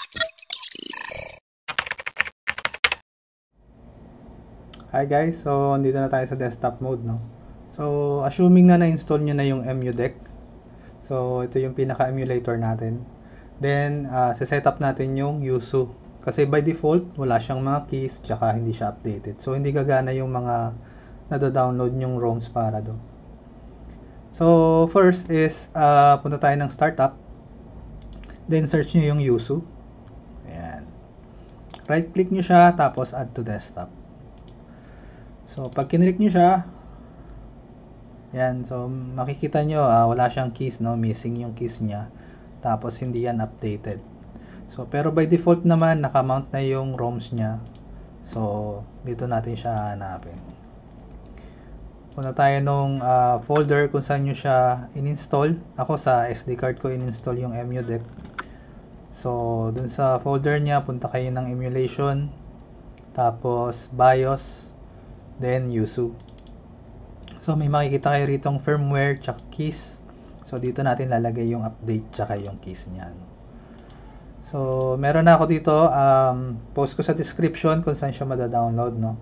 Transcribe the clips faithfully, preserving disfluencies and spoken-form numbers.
Hi guys, so dito na tayo sa desktop mode, no? So, assuming na na-install nyo na yung EmuDeck. So, ito yung pinaka-emulator natin. Then, uh, set up natin yung Yuzu. Kasi by default, wala siyang mga keys, tsaka hindi siya updated. So, hindi gagana yung mga nada-download yung ROMs para do. So, first is, uh, punta tayo ng startup. Then, search nyo yung Yuzu. Ayan. Right-click nyo siya, tapos add to desktop. So, pag kinlik nyo siya, yan, so makikita nyo, uh, wala siyang keys, no? Missing yung keys niya. Tapos, hindi yan updated. So, pero by default naman, nakamount na yung ROMs niya. So, dito natin siya hanapin. Punta tayo nung uh, folder kung saan nyo siya in-install. Ako sa S D card ko in-install yung EmuDeck. So, dun sa folder niya, punta kayo ng emulation. Tapos, BIOS. Then Yuzu. So may makikita kayo ritong firmware tsaka keys. So dito natin lalagay yung update tsaka yung keys niyan. So meron na ako dito, um, post ko sa description kung saan siya mada-download, no.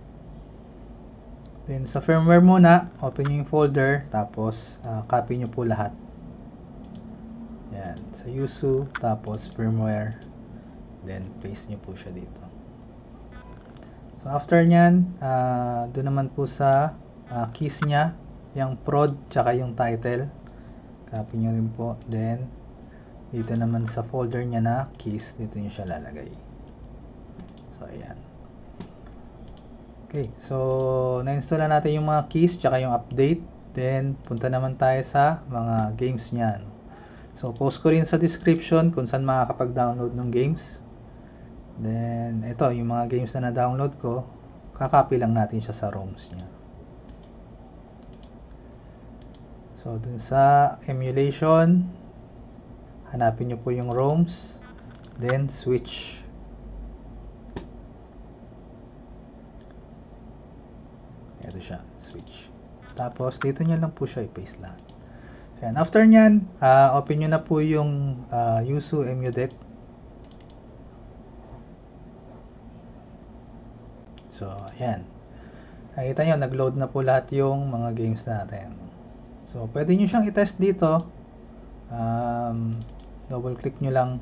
Then sa firmware muna, open nyo yung folder, tapos uh, copy nyo po lahat. Yan, sa Yuzu, tapos firmware, then paste nyo po siya dito. So after nyan, uh, doon naman po sa uh, keys nya, yung prod tsaka yung title, copy nyo rin po. Then dito naman sa folder nya na keys, dito nyo siya lalagay. So ayan. Okay, so na-install na natin yung mga keys tsaka yung update. Then punta naman tayo sa mga games nyan. So post ko rin sa description kung saan makakapag-download ng games. Then, ito, yung mga games na na-download ko, kakopy lang natin siya sa ROMs niya. So, dun sa emulation, hanapin nyo po yung ROMs, then switch. Ito siya, switch. Tapos, dito nyo lang po siya i-paste lahat. Ayan. After nyan, uh, open nyo na po yung uh, Yuzu EmuDeck. So, ayan. Nakita nyo, nag-load na po lahat yung mga games natin. So, pwede nyo siyang i-test dito. Um, double-click nyo lang.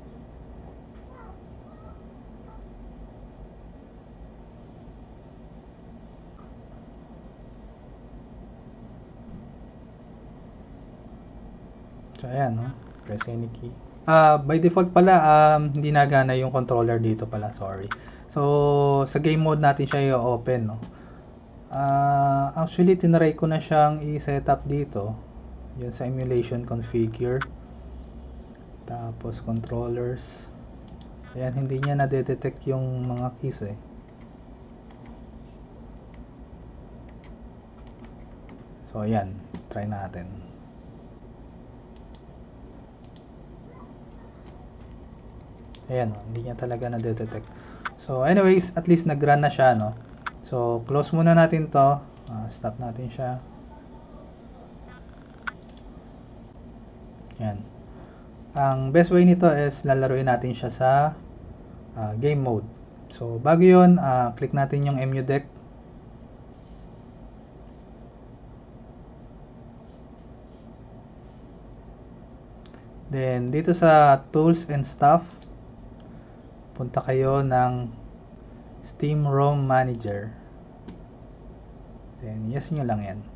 So, ayan, no? Press any key. Uh, by default pala, um, hindi nagana yung controller dito pala. Sorry. So, sa game mode natin siya i-open, no? Uh, actually, tinry ko na siyang i-set up dito. Yun sa emulation configure. Tapos, controllers. Ayan, hindi niya na-detect yung mga keys, eh. So, ayan. Try natin. Ayan, hindi niya talaga na-detect. So, anyways, at least nag-run na siya, no? So, close muna natin to. Uh, stop natin siya. Ayan. Ang best way nito is lalaruin natin siya sa uh, game mode. So, bago yun, uh, click natin yung EmuDeck. Then, dito sa Tools and Stuff, punta kayo ng Steam ROM Manager. Then, yes nyo lang yan.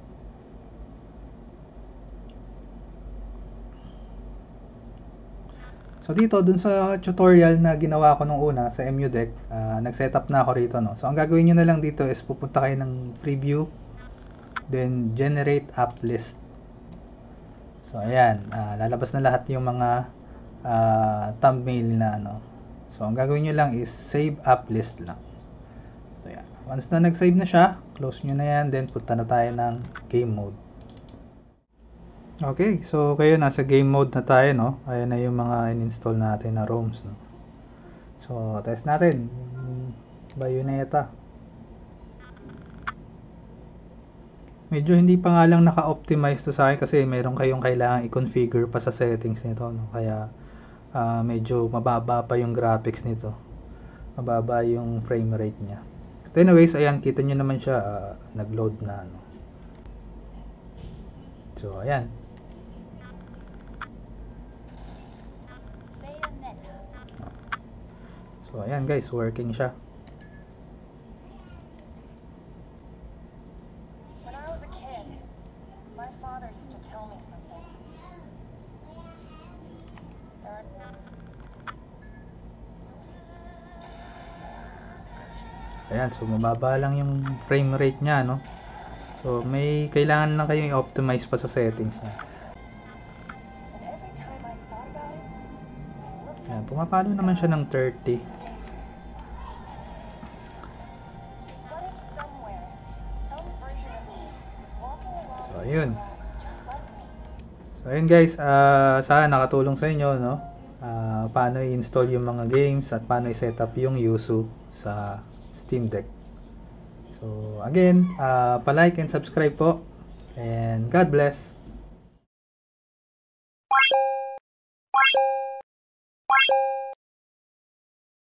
So, dito, dun sa tutorial na ginawa ko nung una sa EmuDeck, uh, nag-setup na ako rito, no? So, ang gagawin nyo na lang dito is pupunta kayo ng Preview, then Generate App List. So, ayan. Uh, lalabas na lahat yung mga uh, thumbnail na, ano. So, ang gagawin nyo lang is Save App List lang. So, yan. Once na nag-save na siya, close nyo na yan, then punta na tayo ng game mode. Okay, so kayo nasa game mode na tayo, no? Ayan na yung mga in-install natin na ROMs, no? So, test natin. Bayonetta. Medyo hindi pa nga lang naka-optimize to sa akin kasi meron kayong kailangan i-configure pa sa settings nito, no? Kaya uh, medyo mababa pa yung graphics nito, mababa yung frame rate niya. But anyways, ayan, kita nyo naman siya, uh, nag-load na, ano. So ayan. So ayan guys, working siya. When I was a kid, my father used to tell me something. There are... Ayan, so mababa lang yung frame rate niya, no? So may kailangan lang kayong i-optimize pa sa settings niya. And every time I thought about it, I looked Ayan, up pumapalo naman siya ng thirty. What if somewhere, some version of me is walking along So the ayun. grass just like me? So ayun guys, uh, sana nakatulong sa inyo, no? Uh, paano i-install yung mga games at paano i-set up yung Yuzu sa Steam Deck. So again, uh, pa-like and subscribe po, and God bless.